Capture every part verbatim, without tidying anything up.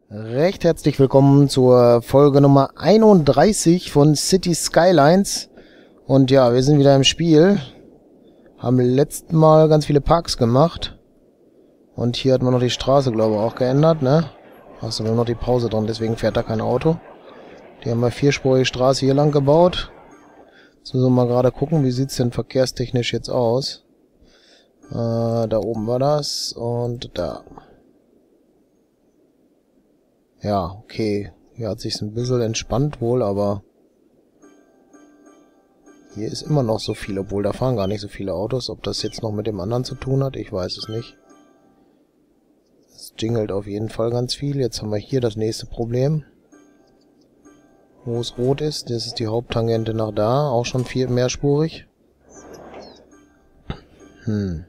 Recht herzlich willkommen zur Folge Nummer einunddreißig von City Skylines. Und ja, wir sind wieder im Spiel. Haben letzten Mal ganz viele Parks gemacht. Und hier hat man noch die Straße, glaube ich, auch geändert, ne? Hast du nur noch die Pause dran, deswegen fährt da kein Auto. Die haben wir vierspurige Straße hier lang gebaut. Jetzt müssen wir mal gerade gucken, wie sieht's denn verkehrstechnisch jetzt aus. Äh, da oben war das und da. Ja, okay. Hier hat sich's ein bisschen entspannt wohl, aber hier ist immer noch so viel, obwohl da fahren gar nicht so viele Autos. Ob das jetzt noch mit dem anderen zu tun hat, ich weiß es nicht. Es jingelt auf jeden Fall ganz viel. Jetzt haben wir hier das nächste Problem. Wo es rot ist, das ist die Haupttangente nach da, auch schon viel mehrspurig. Hm.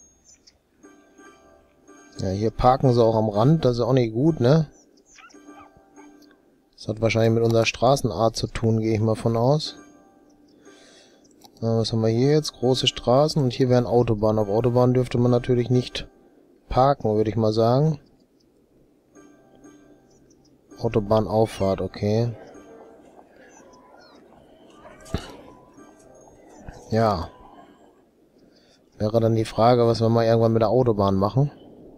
Ja, hier parken sie auch am Rand, das ist auch nicht gut, ne? Das hat wahrscheinlich mit unserer Straßenart zu tun, gehe ich mal von aus. Äh, was haben wir hier jetzt? Große Straßen und hier wären Autobahnen. Auf Autobahnen dürfte man natürlich nicht parken, würde ich mal sagen. Autobahnauffahrt, okay. Ja. Wäre dann die Frage, was wir mal irgendwann mit der Autobahn machen.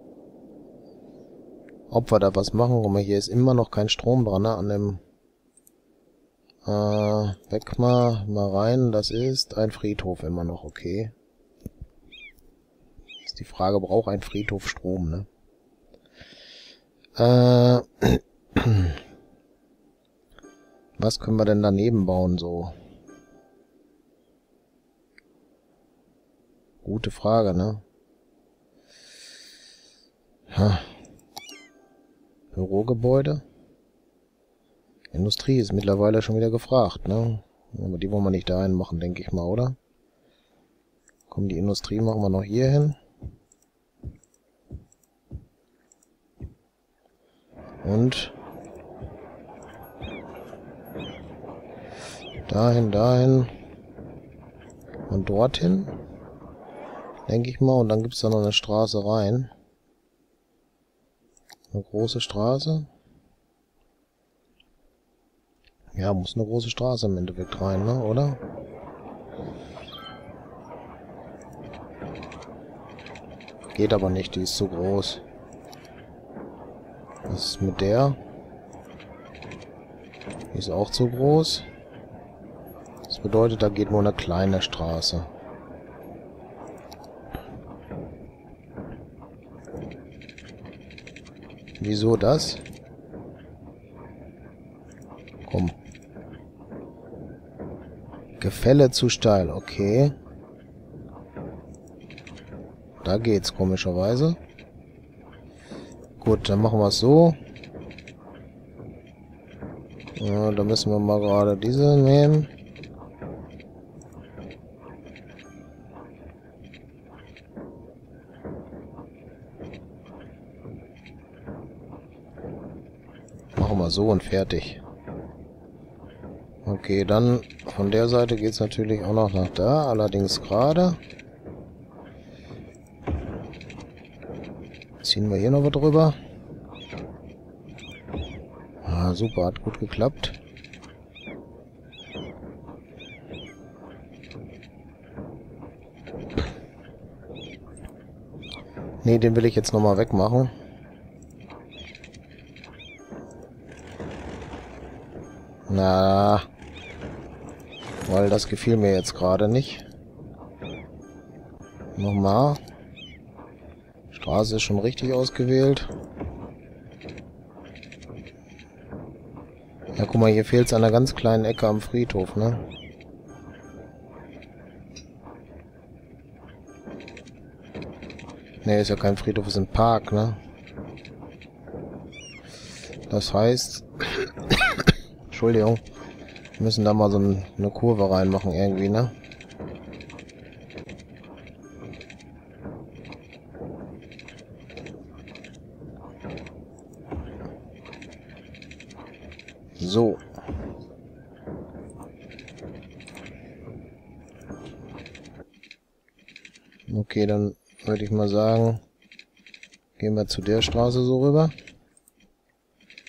Ob wir da was machen. Guck mal, hier ist immer noch kein Strom dran, ne? An dem... Äh, weg mal, mal rein. Das ist ein Friedhof immer noch, okay. Ist die Frage, braucht ein Friedhof Strom, ne? Äh... Was können wir denn daneben bauen, so? Gute Frage, ne? Ha. Bürogebäude. Industrie ist mittlerweile schon wieder gefragt, ne? Aber die wollen wir nicht dahin machen, denke ich mal, oder? Komm, die Industrie machen wir noch hier hin. Und dahin, dahin und dorthin, denke ich mal. Und dann gibt es da noch eine Straße rein. Eine große Straße. Ja, muss eine große Straße im Endeffekt rein, ne? Oder? Geht aber nicht, die ist zu groß. Was ist mit der? Die ist auch zu groß. Das bedeutet, da geht nur eine kleine Straße. Wieso das? Komm. Gefälle zu steil, okay. Da geht's komischerweise. Gut, dann machen wir es so. Ja, da müssen wir mal gerade diese nehmen. Machen wir so und fertig. Okay, dann von der Seite geht es natürlich auch noch nach da, allerdings gerade. Ziehen wir hier noch was drüber. Ah, super, hat gut geklappt. Ne, den will ich jetzt nochmal wegmachen. Na, weil das gefiel mir jetzt gerade nicht. Nochmal. Straße ist schon richtig ausgewählt. Ja, guck mal, hier fehlt es an einer ganz kleinen Ecke am Friedhof, ne? Ne, ist ja kein Friedhof, ist ein Park, ne? Das heißt... Entschuldigung. Wir müssen da mal so eine Kurve reinmachen irgendwie, ne? So. Okay, dann würde ich mal sagen, gehen wir zu der Straße so rüber.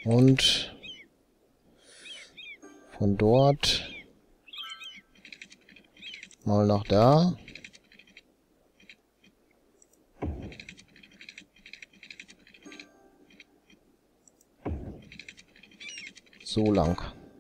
Und von dort mal nach da. So lang.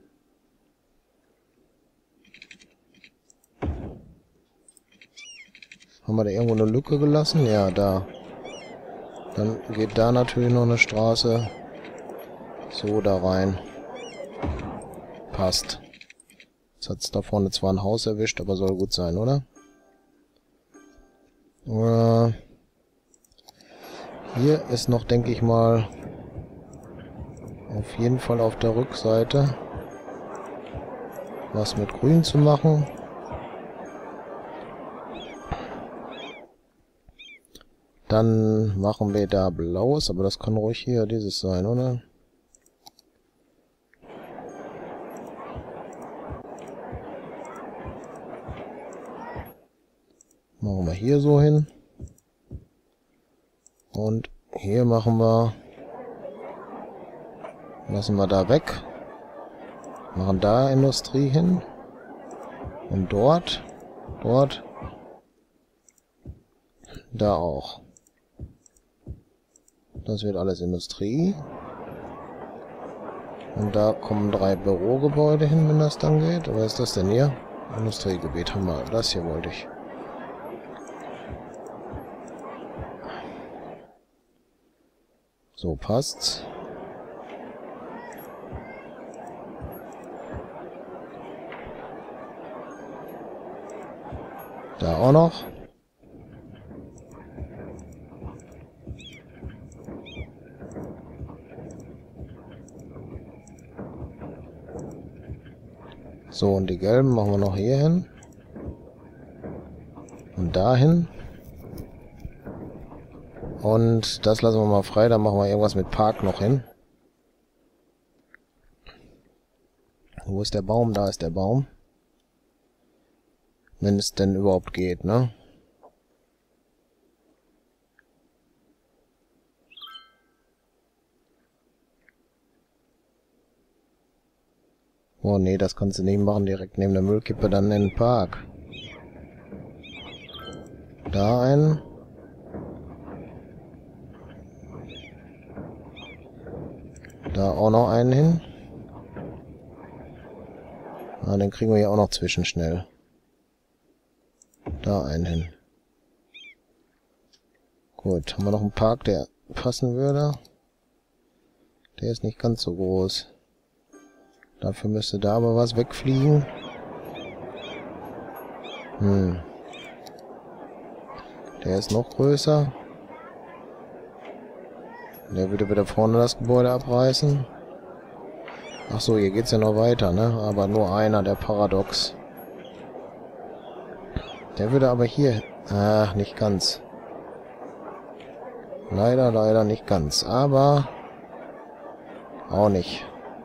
Haben wir da irgendwo eine Lücke gelassen? Ja, da. Dann geht da natürlich noch eine Straße. So, da rein. Passt. Jetzt hat es da vorne zwar ein Haus erwischt, aber soll gut sein, oder? Äh, hier ist noch, denke ich mal, auf jeden Fall auf der Rückseite was mit Grün zu machen. Dann machen wir da Blaues, aber das kann ruhig hier dieses sein, oder? Machen wir hier so hin. Und hier machen wir... Lassen wir da weg. Machen da Industrie hin. Und dort. Dort. Da auch. Das wird alles Industrie. Und da kommen drei Bürogebäude hin, wenn das dann geht. Was ist das denn hier? Industriegebiet haben wir. Das hier wollte ich. So passt's. Da auch noch. So, und die gelben machen wir noch hier hin. Und dahin. Und das lassen wir mal frei, dann machen wir irgendwas mit Park noch hin. Wo ist der Baum? Da ist der Baum. Wenn es denn überhaupt geht, ne? Oh nee, das kannst du nicht machen, direkt neben der Müllkippe dann in den Park. Da ein. Da auch noch einen hin. Ah, den kriegen wir hier auch noch zwischen schnell. Da einen hin. Gut, haben wir noch einen Park, der passen würde. Der ist nicht ganz so groß. Dafür müsste da aber was wegfliegen. Hm. Der ist noch größer. Der würde wieder vorne das Gebäude abreißen. Ach so, hier geht's ja noch weiter, ne? Aber nur einer, der Paradox. Der würde aber hier... Ach, nicht ganz. Leider, leider nicht ganz. Aber... auch nicht.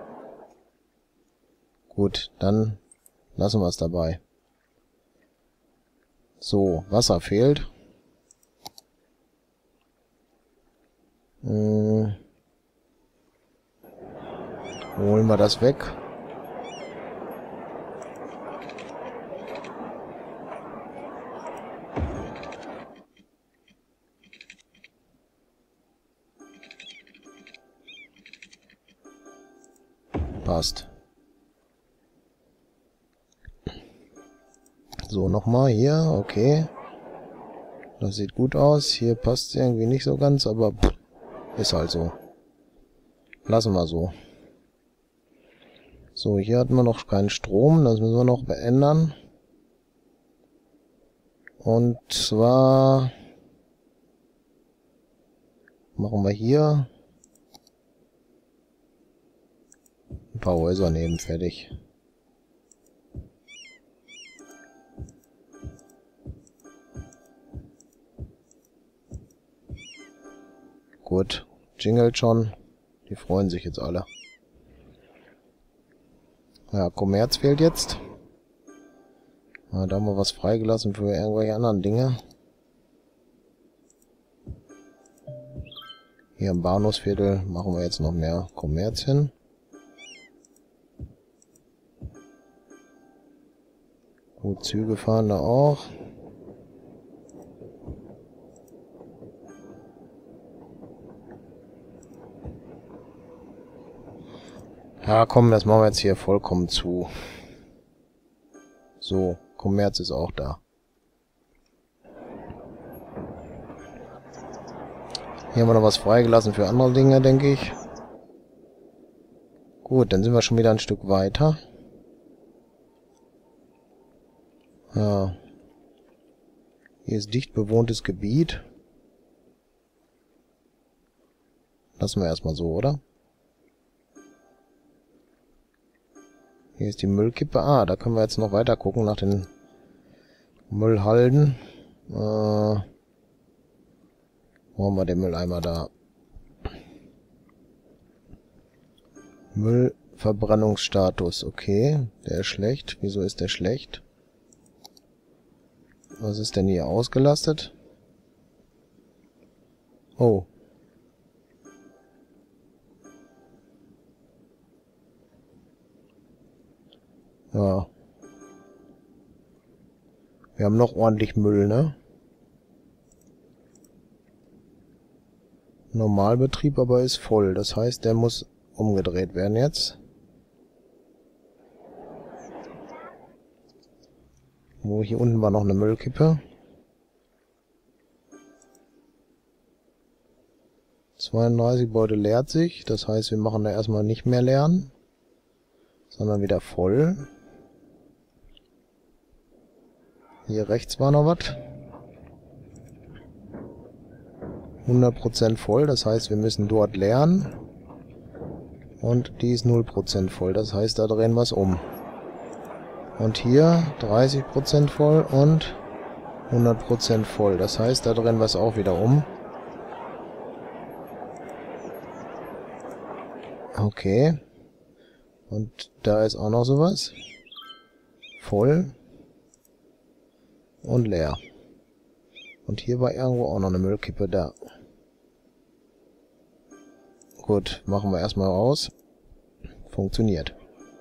Gut, dann lassen wir es dabei. So, Wasser fehlt. Hm. Holen wir das weg. Passt. So, nochmal hier, okay. Das sieht gut aus. Hier passt es irgendwie nicht so ganz, aber pff, ist halt so. Lassen wir so. So, hier hatten wir noch keinen Strom, das müssen wir noch beändern. Und zwar machen wir hier ein paar Häuser neben, fertig. Gut, jingelt schon. Die freuen sich jetzt alle. Ja, Kommerz fehlt jetzt. Ja, da haben wir was freigelassen für irgendwelche anderen Dinge. Hier im Bahnhofsviertel machen wir jetzt noch mehr Kommerz hin. Gut, Züge fahren da auch. Ja, komm, das machen wir jetzt hier vollkommen zu. So, Kommerz ist auch da. Hier haben wir noch was freigelassen für andere Dinge, denke ich. Gut, dann sind wir schon wieder ein Stück weiter. Ja. Hier ist dicht bewohntes Gebiet. Lassen wir erstmal so, oder? Hier ist die Müllkippe. Ah, da können wir jetzt noch weiter gucken nach den Müllhalden. Äh, wo haben wir den Mülleimer da? Müllverbrennungsstatus. Okay, der ist schlecht. Wieso ist der schlecht? Was ist denn hier ausgelastet? Oh. Ja. Wir haben noch ordentlich Müll, ne? Normalbetrieb aber ist voll. Das heißt, der muss umgedreht werden jetzt. Wo, hier unten war noch eine Müllkippe. zweiunddreißig Beutel leert sich. Das heißt, wir machen da erstmal nicht mehr leeren, sondern wieder voll. Hier rechts war noch was. hundert Prozent voll, das heißt, wir müssen dort leeren. Und die ist null Prozent voll, das heißt, da drehen wir es um. Und hier dreißig Prozent voll und hundert Prozent voll, das heißt, da drehen wir es auch wieder um. Okay. Und da ist auch noch sowas. Voll. Und leer. Und hier war irgendwo auch noch eine Müllkippe da. Gut, machen wir erstmal aus. Funktioniert.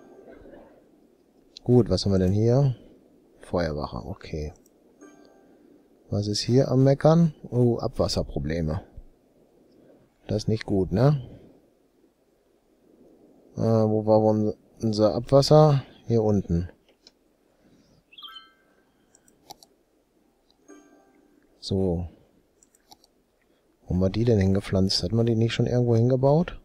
Gut, was haben wir denn hier? Feuerwache, okay. Was ist hier am Meckern? Oh, Abwasserprobleme. Das ist nicht gut, ne? Äh, wo war unser Abwasser? Hier unten. So. Wo haben wir die denn hingepflanzt? Hat man die nicht schon irgendwo hingebaut?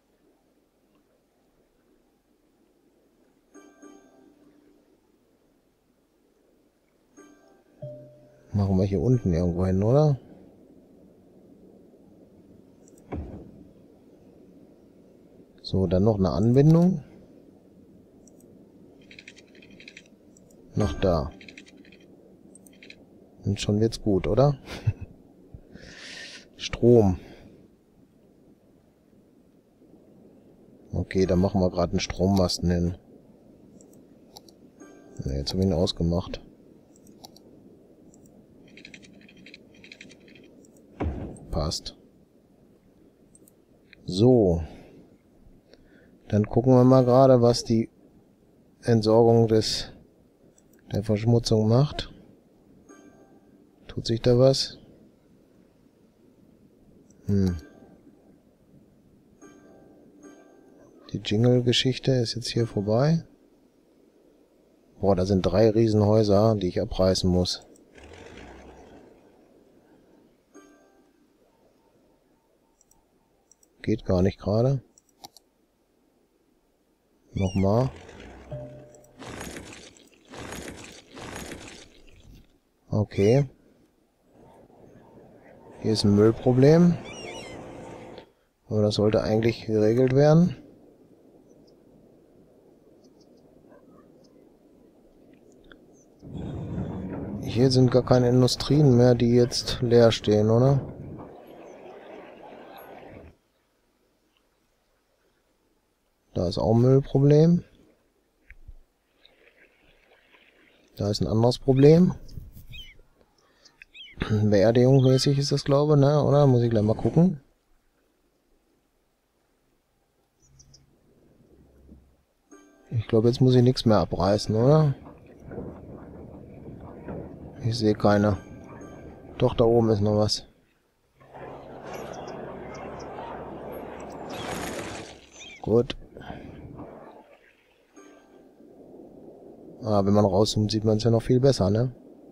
Machen wir hier unten irgendwo hin, oder? So, dann noch eine Anbindung. Noch da. Und schon wird's gut, oder? Strom. Okay, da machen wir gerade einen Strommasten hin. Ja, jetzt habe ich ihn ausgemacht. Passt. So. Dann gucken wir mal gerade, was die Entsorgung des der Verschmutzung macht. Tut sich da was? Hm. Die Jingle-Geschichte ist jetzt hier vorbei. Boah, da sind drei Riesenhäuser, die ich abreißen muss. Geht gar nicht gerade. Nochmal. Okay. Hier ist ein Müllproblem. Aber das sollte eigentlich geregelt werden. Hier sind gar keine Industrien mehr, die jetzt leer stehen, oder? Da ist auch ein Müllproblem. Da ist ein anderes Problem. Beerdigungsmäßig ist das, glaube ich, ne? Oder? Muss ich gleich mal gucken. Ich glaube, jetzt muss ich nichts mehr abreißen, oder? Ich sehe keine. Doch, da oben ist noch was. Gut. Ah, wenn man rauszoomt, sieht man es ja noch viel besser, ne?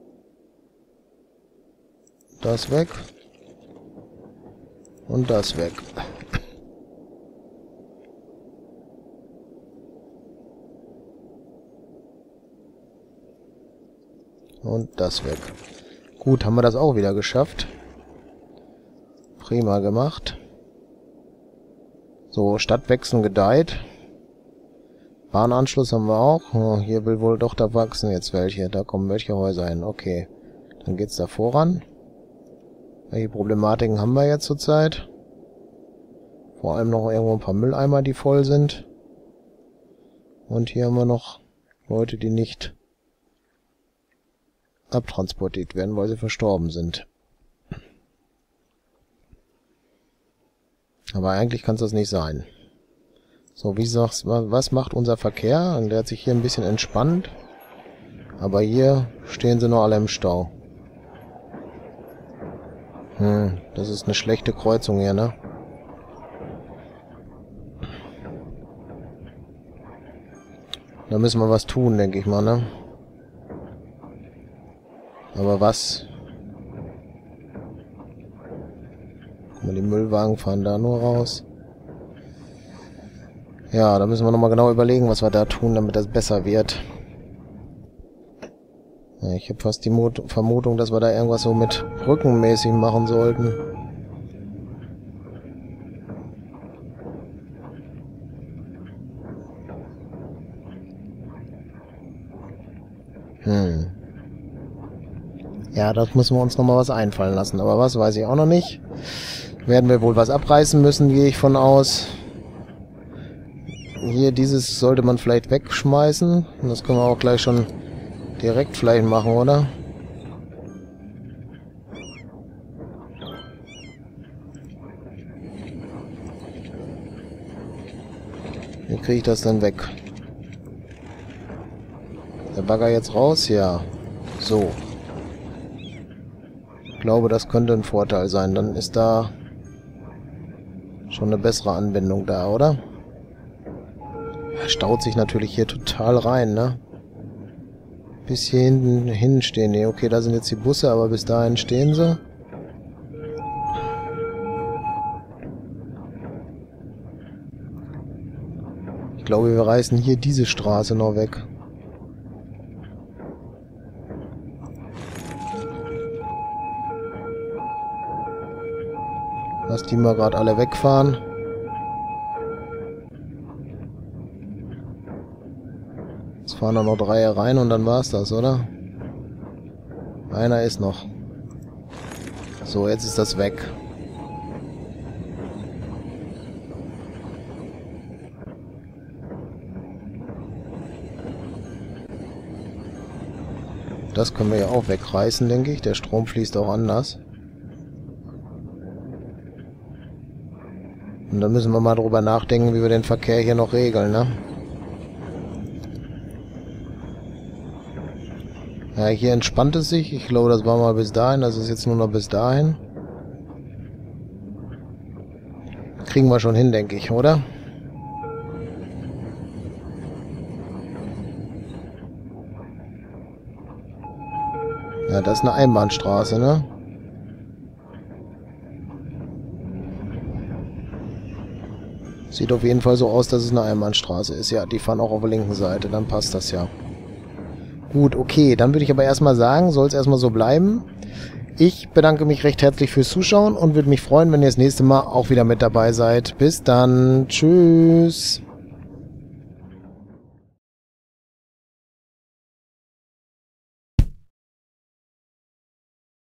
Das weg. Und das weg. Und das weg. Gut, haben wir das auch wieder geschafft. Prima gemacht. So, Stadtwechseln gedeiht. Bahnanschluss haben wir auch. Oh, hier will wohl doch da wachsen jetzt welche. Da kommen welche Häuser hin. Okay. Dann geht's da voran. Welche Problematiken haben wir jetzt zurzeit? Vor allem noch irgendwo ein paar Mülleimer, die voll sind. Und hier haben wir noch Leute, die nicht abtransportiert werden, weil sie verstorben sind. Aber eigentlich kann es das nicht sein. So, wie sagst du, was macht unser Verkehr? Und der hat sich hier ein bisschen entspannt. Aber hier stehen sie noch alle im Stau. Hm, das ist eine schlechte Kreuzung hier, ne? Da müssen wir was tun, denke ich mal, ne? Aber was? Guck mal, die Müllwagen fahren da nur raus. Ja, da müssen wir nochmal genau überlegen, was wir da tun, damit das besser wird. Ja, ich habe fast die Mut Vermutung, dass wir da irgendwas so mit Brückenmäßig machen sollten. Hm. Ja, das müssen wir uns nochmal was einfallen lassen. Aber was, weiß ich auch noch nicht. Werden wir wohl was abreißen müssen, gehe ich von aus. Hier, dieses sollte man vielleicht wegschmeißen. Und das können wir auch gleich schon direkt vielleicht machen, oder? Wie kriege ich das dann weg? Der Bagger jetzt raus? Ja. So. Ich glaube, das könnte ein Vorteil sein. Dann ist da schon eine bessere Anbindung da, oder? Er staut sich natürlich hier total rein, ne? Bis hier hinten hin stehen die. Okay, da sind jetzt die Busse, aber bis dahin stehen sie. Ich glaube, wir reißen hier diese Straße noch weg. Lass die mal gerade alle wegfahren. Jetzt fahren da noch drei rein und dann war's das, oder? Einer ist noch. So, jetzt ist das weg. Das können wir ja auch wegreißen, denke ich. Der Strom fließt auch anders. Und dann müssen wir mal drüber nachdenken, wie wir den Verkehr hier noch regeln, ne? Ja, hier entspannt es sich. Ich glaube, das war mal bis dahin. Das ist jetzt nur noch bis dahin. Kriegen wir schon hin, denke ich, oder? Ja, das ist eine Einbahnstraße, ne? Sieht auf jeden Fall so aus, dass es eine Einbahnstraße ist. Ja, die fahren auch auf der linken Seite. Dann passt das ja. Gut, okay. Dann würde ich aber erstmal sagen, soll es erstmal so bleiben. Ich bedanke mich recht herzlich fürs Zuschauen und würde mich freuen, wenn ihr das nächste Mal auch wieder mit dabei seid. Bis dann. Tschüss.